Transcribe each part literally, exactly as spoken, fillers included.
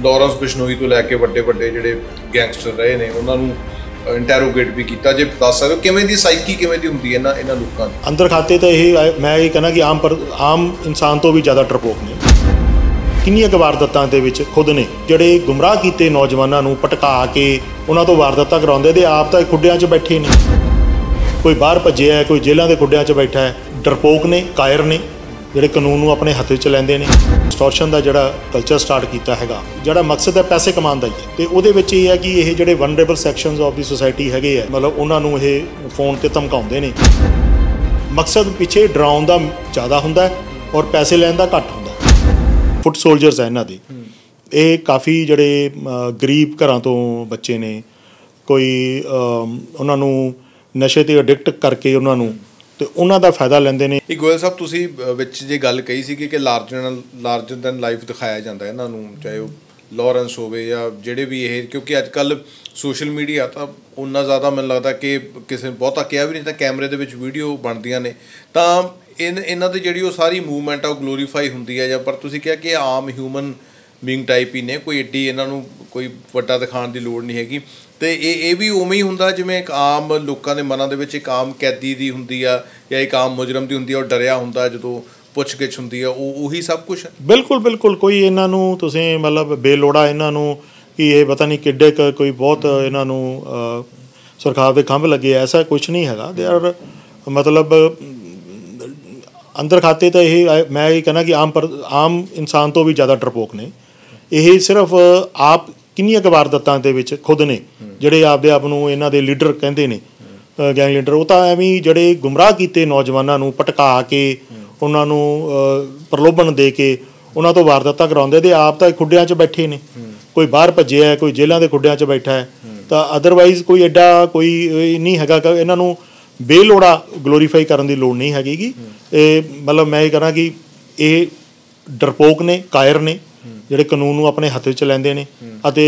Lawrence Bishnoi तो लैके वड्डे वड्डे जिहड़े गैंगस्टर रहे ने उन्हां नूं इंटैरोगेट भी किया। जे दस सकदे हो किवें दी साइकी किवें दी हुंदी है इन्हां इन्हां लोकां दी? अंदर खाते तो यही मैं ये कहना कि आम पर आम इंसान तो भी ज़्यादा डरपोक ने। किन्नियां क वारदातां दे विच खुद ने जिहड़े गुमराह कीते नौजवानों नूं भटका के उन्हां तो वारदातां कराउंदे ते आप तां खुड्डियां 'च बैठे ने। कोई बाहर भज्जिआ है, कोई जेलों के खुड्डियां 'च बैठा है। डरपोक ने, कायर ने, ਜਿਹੜੇ ਕਾਨੂੰਨ ਨੂੰ ਆਪਣੇ ਹੱਥ ਵਿੱਚ ਲੈਂਦੇ ਨੇ। ਐਕਸਟੋਰਸ਼ਨ ਦਾ ਜਿਹੜਾ ਕਲਚਰ ਸਟਾਰਟ ਕੀਤਾ ਹੈਗਾ, ਜਿਹੜਾ ਮਕਸਦ ਹੈ ਪੈਸੇ ਕਮਾਉਣ ਦਾ ਹੀ ਹੈ ਤੇ ਉਹਦੇ ਵਿੱਚ ਇਹ ਹੈ ਕਿ ਇਹ ਜਿਹੜੇ vulnerable sections of the society ਹੈਗੇ ਆ, ਮਤਲਬ ਉਹਨਾਂ ਨੂੰ ਇਹ ਫੋਨ ਤੇ ਧਮਕਾਉਂਦੇ ਨੇ। ਮਕਸਦ ਪਿੱਛੇ ਡਰਾਉਣ ਦਾ ਜ਼ਿਆਦਾ ਹੁੰਦਾ ਔਰ ਪੈਸੇ ਲੈਣ ਦਾ ਘੱਟ ਹੁੰਦਾ। ਫੁੱਟ ਸੋਲਜਰਸ ਹੈ ਇਹਨਾਂ ਦੇ। ਇਹ ਕਾਫੀ ਜਿਹੜੇ ਗਰੀਬ ਘਰਾਂ ਤੋਂ ਬੱਚੇ ਨੇ, ਕੋਈ ਉਹਨਾਂ ਨੂੰ ਨਸ਼ੇ ਤੇ ਐਡਿਕਟ ਕਰਕੇ ਉਹਨਾਂ ਨੂੰ ਤੇ ਉਹਨਾਂ ਦਾ ਫਾਇਦਾ ਲੈਂਦੇ ਨੇ। ਇਹ ਗੋਇਲ ਸਾਹਿਬ ਤੁਸੀਂ ਵਿੱਚ ਜੇ ਗੱਲ ਕਹੀ ਸੀ ਕਿ ਲਾਰਜਰ ਲਾਰਜਰ ਦੈਨ ਲਾਈਫ ਦਿਖਾਇਆ ਜਾਂਦਾ ਇਹਨਾਂ ਨੂੰ, ਚਾਹੇ ਉਹ ਲਾਰੈਂਸ ਹੋਵੇ ਜਾਂ ਜਿਹੜੇ ਵੀ ਇਹ, ਕਿਉਂਕਿ ਅੱਜ ਕੱਲ੍ਹ ਸੋਸ਼ਲ ਮੀਡੀਆ ਤਾਂ ਉਨਾ ਜ਼ਿਆਦਾ ਮੈਨੂੰ ਲੱਗਦਾ ਕਿ ਕਿਸੇ ਨੇ ਬਹੁਤਾ ਕਿਹਾ ਵੀ ਨਹੀਂ ਤਾਂ ਕੈਮਰੇ ਦੇ ਵਿੱਚ ਵੀਡੀਓ ਬਣਦੀਆਂ ਨੇ ਤਾਂ ਇਨ ਇਹਨਾਂ ਦੀ ਜਿਹੜੀ ਉਹ ਸਾਰੀ ਮੂਵਮੈਂਟ ਆ ਉਹ ਗਲੋਰੀਫਾਈ ਹੁੰਦੀ ਹੈ। ਜਾਂ ਪਰ ਤੁਸੀਂ ਕਿਹਾ ਕਿ ਆਮ ਹਿਊਮਨ ਬੀਇੰਗ ਟਾਈਪ ਹੀ ਨੇ, ਕੋਈ ਐਡੀ ਇਹਨਾਂ ਨੂੰ ਕੋਈ ਵੱਡਾ ਦਿਖਾਉਣ ਦੀ ਲੋੜ ਨਹੀਂ ਹੈਗੀ। ਅਤੇ ਇਹ ਇਹ ਵੀ ਉਵੇਂ ਹੀ ਹੁੰਦਾ ਜਿਵੇਂ ਇੱਕ ਆਮ ਲੋਕਾਂ ਦੇ ਮਨਾਂ ਦੇ ਵਿੱਚ ਇੱਕ ਆਮ ਕੈਦੀ ਦੀ ਹੁੰਦੀ ਆ ਜਾਂ ਇੱਕ ਆਮ ਮੁਜਰਮ ਦੀ ਹੁੰਦੀ ਆ, ਉਹ ਡਰਿਆ ਹੁੰਦਾ ਜਦੋਂ ਪੁੱਛ ਗਿੱਛ ਹੁੰਦੀ ਆ, ਉਹ ਉਹੀ ਸਭ ਕੁਛ। ਬਿਲਕੁਲ ਬਿਲਕੁਲ ਕੋਈ ਇਹਨਾਂ ਨੂੰ ਤੁਸੀਂ ਮਤਲਬ ਬੇਲੋੜਾ ਇਹਨਾਂ ਨੂੰ ਕਿ ਇਹ ਪਤਾ ਨਹੀਂ ਕਿੱਡੇ ਕੁ ਕੋਈ ਬਹੁਤ ਇਹਨਾਂ ਨੂੰ ਸਰਕਾਰ ਦੇ ਖੰਭ ਲੱਗੇ, ਐਸਾ ਕੁਛ ਨਹੀਂ ਹੈਗਾ। ਦੇ ਆਰ ਮਤਲਬ ਅੰਦਰ ਖਾਤੇ ਤਾਂ ਇਹ ਮੈਂ ਇਹ ਕਹਿਣਾ ਕਿ ਆਮ ਪਰ ਆਮ ਇਨਸਾਨ ਤੋਂ ਵੀ ਜ਼ਿਆਦਾ ਡਰਪੋਕ ਨੇ। ਇਹ ਸਿਰਫ ਆਪ ਕਿੰਨੀਆਂ ਕੁ ਵਾਰਦਾਤਾਂ ਦੇ ਵਿੱਚ ਖੁਦ ਨੇ ਜਿਹੜੇ ਆਪਦੇ ਆਪ ਨੂੰ ਇਹਨਾਂ ਦੇ ਲੀਡਰ ਕਹਿੰਦੇ ਨੇ, ਗੈਂਗ ਲੀਡਰ। ਉਹ ਤਾਂ ਐਵੇਂ ਜਿਹੜੇ ਗੁੰਮਰਾਹ ਕੀਤੇ ਨੌਜਵਾਨਾਂ ਨੂੰ ਭਟਕਾ ਕੇ ਉਹਨਾਂ ਨੂੰ ਪ੍ਰਲੋਭਨ ਦੇ ਕੇ ਉਹਨਾਂ ਤੋਂ ਵਾਰਦਾਤਾਂ ਕਰਾਉਂਦੇ ਤੇ ਆਪ ਤਾਂ ਖੁੱਡਿਆਂ 'ਚ ਬੈਠੇ ਨੇ। ਕੋਈ ਬਾਹਰ ਭੱਜਿਆ ਹੈ, ਕੋਈ ਜੇਲ੍ਹਾਂ ਦੇ ਖੁੱਡਿਆਂ 'ਚ ਬੈਠਾ ਹੈ। ਤਾਂ ਅਦਰਵਾਈਜ਼ ਕੋਈ ਐਡਾ ਕੋਈ ਨਹੀਂ ਹੈਗਾ ਕਿ ਇਹਨਾਂ ਨੂੰ ਬੇਲੋੜਾ ਗਲੋਰੀਫਾਈ ਕਰਨ ਦੀ ਲੋੜ ਨਹੀਂ ਹੈਗੀ ਗੀ। ਇਹ ਮਤਲਬ ਮੈਂ ਇਹ ਕਰਾਂ ਕਿ ਇਹ ਡਰਪੋਕ ਨੇ, ਕਾਇਰ ਨੇ, ਜਿਹੜੇ ਕਾਨੂੰਨ ਨੂੰ ਆਪਣੇ ਹੱਥ ਵਿੱਚ ਲੈਂਦੇ ਨੇ ਅਤੇ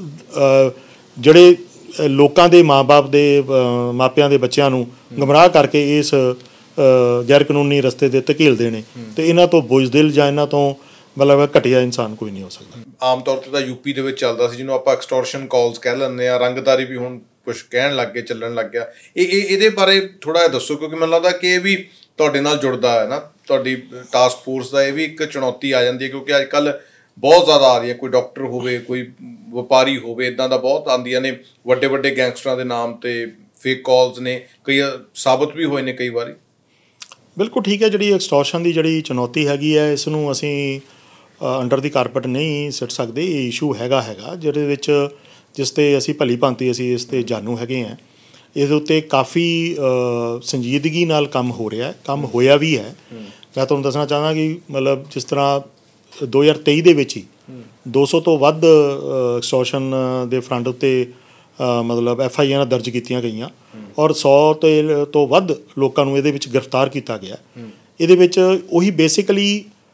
ਜਿਹੜੇ ਲੋਕਾਂ ਦੇ ਮਾਂ-ਬਾਪ ਦੇ ਮਾਪਿਆਂ ਦੇ ਬੱਚਿਆਂ ਨੂੰ ਗੁੰਮਰਾਹ ਕਰਕੇ ਇਸ ਗੈਰ ਕਾਨੂੰਨੀ ਰਸਤੇ 'ਤੇ ਧਕੇਲਦੇ ਨੇ। ਅਤੇ ਇਹਨਾਂ ਤੋਂ ਬੁਜ਼ਦਿਲ ਜਾਂ ਇਹਨਾਂ ਤੋਂ ਮਤਲਬ ਘਟੀਆ ਇਨਸਾਨ ਕੋਈ ਨਹੀਂ ਹੋ ਸਕਦਾ। ਆਮ ਤੌਰ 'ਤੇ ਤਾਂ ਯੂਪੀ ਦੇ ਵਿੱਚ ਚੱਲਦਾ ਸੀ ਜਿਹਨੂੰ ਆਪਾਂ ਐਕਸਟੋਰਸ਼ਨ ਕਾਲਸ ਕਹਿ ਲੈਂਦੇ ਹਾਂ। ਰੰਗਦਾਰੀ ਵੀ ਹੁਣ ਕੁਛ ਕਹਿਣ ਲੱਗ ਗਏ, ਚੱਲਣ ਲੱਗ ਗਿਆ। ਇਹ ਇਹ ਇਹਦੇ ਬਾਰੇ ਥੋੜ੍ਹਾ ਜਿਹਾ ਦੱਸੋ, ਕਿਉਂਕਿ ਮੈਨੂੰ ਲੱਗਦਾ ਕਿ ਇਹ ਵੀ ਤੁਹਾਡੇ ਨਾਲ ਜੁੜਦਾ ਹੈ ਨਾ, ਤੁਹਾਡੀ ਟਾਸਕ ਫੋਰਸ ਦਾ ਇਹ ਵੀ ਇੱਕ ਚੁਣੌਤੀ ਆ ਜਾਂਦੀ ਹੈ ਕਿਉਂਕਿ ਅੱਜ ਕੱਲ੍ਹ ਬਹੁਤ ਜ਼ਿਆਦਾ ਆ ਰਹੀ ਹੈ। ਕੋਈ ਡਾਕਟਰ ਹੋਵੇ, ਕੋਈ ਵਪਾਰੀ ਹੋਵੇ, ਇੱਦਾਂ ਦਾ ਬਹੁਤ ਆਉਂਦੀਆਂ ਨੇ ਵੱਡੇ ਵੱਡੇ ਗੈਂਗਸਟਰਾਂ ਦੇ ਨਾਮ 'ਤੇ ਫੇਕ ਕਾਲਸ ਨੇ, ਕਈ ਸਾਬਤ ਵੀ ਹੋਏ ਨੇ ਕਈ ਵਾਰੀ। ਬਿਲਕੁਲ ਠੀਕ ਹੈ। ਜਿਹੜੀ ਐਕਸਟੋਰਸ਼ਨ ਦੀ ਜਿਹੜੀ ਚੁਣੌਤੀ ਹੈਗੀ ਹੈ, ਇਸ ਨੂੰ ਅਸੀਂ ਅੰਡਰ ਦੀ ਕਾਰਪਟ ਨਹੀਂ ਸਿੱਟ ਸਕਦੇ। ਇਹ ਇਸ਼ੂ ਹੈਗਾ ਹੈਗਾ ਜਿਹਦੇ ਵਿੱਚ ਜਿਸ 'ਤੇ ਅਸੀਂ ਭਲੀ ਭਾਂਤੀ ਅਸੀਂ ਇਸ 'ਤੇ ਜਾਣੂ ਹੈਗੇ ਹਾਂ। ਇਹਦੇ ਉੱਤੇ ਕਾਫੀ ਸੰਜੀਦਗੀ ਨਾਲ ਕੰਮ ਹੋ ਰਿਹਾ, ਕੰਮ ਹੋਇਆ ਵੀ ਹੈ। ਮੈਂ ਤੁਹਾਨੂੰ ਦੱਸਣਾ ਚਾਹਾਂਗਾ ਕਿ ਮਤਲਬ ਜਿਸ ਤਰ੍ਹਾਂ ਦੋ ਹਜ਼ਾਰ ਤੇਈ ਦੇ ਵਿੱਚ ਹੀ ਦੋ ਸੌ ਤੋਂ ਵੱਧ ਐਕਸਟੋਰਸ਼ਨ ਦੇ ਫਰੰਟ ਉੱਤੇ ਮਤਲਬ ਐਫ ਆਈ ਆਰ ਦਰਜ ਕੀਤੀਆਂ ਗਈਆਂ ਔਰ ਸੌ ਤੇ ਤੋਂ ਵੱਧ ਲੋਕਾਂ ਨੂੰ ਇਹਦੇ ਵਿੱਚ ਗ੍ਰਿਫਤਾਰ ਕੀਤਾ ਗਿਆ। ਇਹਦੇ ਵਿੱਚ ਉਹੀ ਬੇਸਿਕਲੀ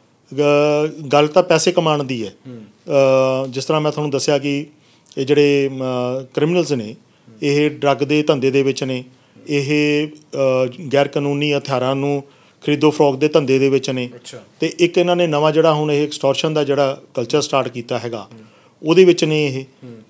ਗੱਲ ਤਾਂ ਪੈਸੇ ਕਮਾਉਣ ਦੀ ਹੈ। ਜਿਸ ਤਰ੍ਹਾਂ ਮੈਂ ਤੁਹਾਨੂੰ ਦੱਸਿਆ ਕਿ ਇਹ ਜਿਹੜੇ ਕ੍ਰਿਮੀਨਲਸ ਨੇ ਇਹ ਡਰੱਗ ਦੇ ਧੰਦੇ ਦੇ ਵਿੱਚ ਨੇ, ਇਹ ਗੈਰ ਕਾਨੂੰਨੀ ਹਥਿਆਰਾਂ ਨੂੰ ਖਰੀਦੋ ਫਰੋਖ ਦੇ ਧੰਦੇ ਦੇ ਵਿੱਚ ਨੇ। ਅਤੇ ਇੱਕ ਇਹਨਾਂ ਨੇ ਨਵਾਂ ਜਿਹੜਾ ਹੁਣ ਇਹ ਐਕਸਟੋਰਸ਼ਨ ਦਾ ਜਿਹੜਾ ਕਲਚਰ ਸਟਾਰਟ ਕੀਤਾ ਹੈਗਾ ਉਹਦੇ ਵਿੱਚ ਨੇ। ਇਹ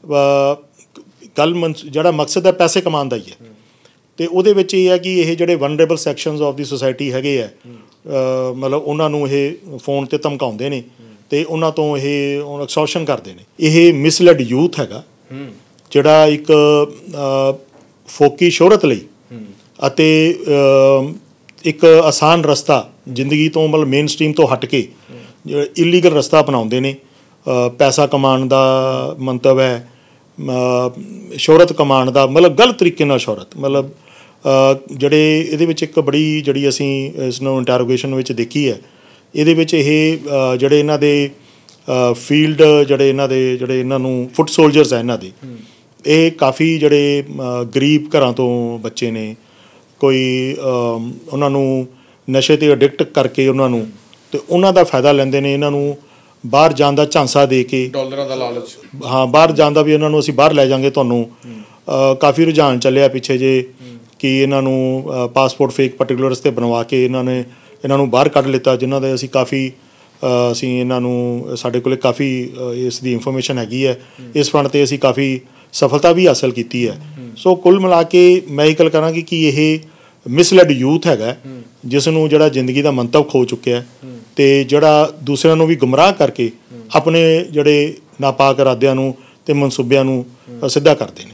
ਗੱਲ ਮਨਸ ਜਿਹੜਾ ਮਕਸਦ ਹੈ ਪੈਸੇ ਕਮਾਉਣ ਦਾ ਹੀ ਹੈ। ਅਤੇ ਉਹਦੇ ਵਿੱਚ ਇਹ ਹੈ ਕਿ ਇਹ ਜਿਹੜੇ vulnerable sections of the society ਹੈਗੇ ਹੈ, ਮਤਲਬ ਉਹਨਾਂ ਨੂੰ ਇਹ ਫੋਨ 'ਤੇ ਧਮਕਾਉਂਦੇ ਨੇ ਅਤੇ ਉਹਨਾਂ ਤੋਂ ਇਹ ਐਕਸਟੋਰਸ਼ਨ ਕਰਦੇ ਨੇ। ਇਹ ਮਿਸਲੈਡ ਯੂਥ ਹੈਗਾ ਜਿਹੜਾ ਇੱਕ ਫੋਕੀ ਸ਼ੋਹਰਤ ਲਈ ਅਤੇ ਇੱਕ ਆਸਾਨ ਰਸਤਾ ਜ਼ਿੰਦਗੀ ਤੋਂ ਮਤਲਬ ਮੇਨ ਸਟਰੀਮ ਤੋਂ ਹਟ ਕੇ ਇਲੀਗਲ ਰਸਤਾ ਅਪਣਾਉਂਦੇ ਨੇ। ਪੈਸਾ ਕਮਾਉਣ ਦਾ ਮੰਤਵ ਹੈ, ਸ਼ੋਹਰਤ ਕਮਾਉਣ ਦਾ ਮਤਲਬ ਗਲਤ ਤਰੀਕੇ ਨਾਲ ਸ਼ੋਹਰਤ। ਮਤਲਬ ਜਿਹੜੇ ਇਹਦੇ ਵਿੱਚ ਇੱਕ ਬੜੀ ਜਿਹੜੀ ਅਸੀਂ ਇਸ ਨੂੰ ਇੰਟੈਰੋਗੇਸ਼ਨ ਵਿੱਚ ਦੇਖੀ ਹੈ, ਇਹਦੇ ਵਿੱਚ ਇਹ ਜਿਹੜੇ ਇਹਨਾਂ ਦੇ ਫੀਲਡ ਜਿਹੜੇ ਇਹਨਾਂ ਦੇ ਜਿਹੜੇ ਇਹਨਾਂ ਨੂੰ ਫੁੱਟ ਸੋਲਜਰਸ ਹੈ ਇਹਨਾਂ ਦੇ, ਇਹ ਕਾਫੀ ਜਿਹੜੇ ਗਰੀਬ ਘਰਾਂ ਤੋਂ ਬੱਚੇ ਨੇ, ਕੋਈ ਉਹਨਾਂ ਨੂੰ ਨਸ਼ੇ 'ਤੇ ਐਡਿਕਟ ਕਰਕੇ ਉਹਨਾਂ ਨੂੰ ਅਤੇ ਉਹਨਾਂ ਦਾ ਫਾਇਦਾ ਲੈਂਦੇ ਨੇ। ਇਹਨਾਂ ਨੂੰ ਬਾਹਰ ਜਾਣ ਦਾ ਝਾਂਸਾ ਦੇ ਕੇ, ਡਾਲਰਾਂ ਦਾ ਲਾਲਚ, ਹਾਂ ਬਾਹਰ ਜਾਣ ਦਾ ਵੀ ਇਹਨਾਂ ਨੂੰ ਅਸੀਂ ਬਾਹਰ ਲੈ ਜਾਵਾਂਗੇ ਤੁਹਾਨੂੰ। ਕਾਫੀ ਰੁਝਾਨ ਚੱਲਿਆ ਪਿੱਛੇ ਜੇ ਕਿ ਇਹਨਾਂ ਨੂੰ ਪਾਸਪੋਰਟ ਫੇਕ ਪਰਟੀਕੂਲਰਸ 'ਤੇ ਬਣਵਾ ਕੇ ਇਹਨਾਂ ਨੇ ਇਹਨਾਂ ਨੂੰ ਬਾਹਰ ਕੱਢ ਲਿੱਤਾ, ਜਿਨ੍ਹਾਂ ਦੇ ਅਸੀਂ ਕਾਫੀ ਅਸੀਂ ਇਹਨਾਂ ਨੂੰ ਸਾਡੇ ਕੋਲ ਕਾਫੀ ਇਸ ਦੀ ਇਨਫੋਰਮੇਸ਼ਨ ਹੈਗੀ ਹੈ। ਇਸ ਫਰੰਟ 'ਤੇ ਅਸੀਂ ਕਾਫੀ ਸਫਲਤਾ ਵੀ ਹਾਸਲ ਕੀਤੀ ਹੈ। ਸੋ ਕੁੱਲ ਮਿਲਾ ਕੇ ਮੈਂ ਇਹ ਗੱਲ ਕਰਾਂਗੀ ਕਿ ਇਹ ਮਿਸਲੈਡ ਯੂਥ ਹੈਗਾ, ਜਿਸ ਨੂੰ ਜਿਹੜਾ ਜ਼ਿੰਦਗੀ ਦਾ ਮੰਤਵ ਖੋ ਚੁੱਕਿਆ ਅਤੇ ਜਿਹੜਾ ਦੂਸਰਿਆਂ ਨੂੰ ਵੀ ਗੁੰਮਰਾਹ ਕਰਕੇ ਆਪਣੇ ਜਿਹੜੇ ਨਾਪਾਕ ਇਰਾਦਿਆਂ ਨੂੰ ਅਤੇ ਮਨਸੂਬਿਆਂ ਨੂੰ ਸਿੱਧਾ ਕਰਦੇ ਨੇ।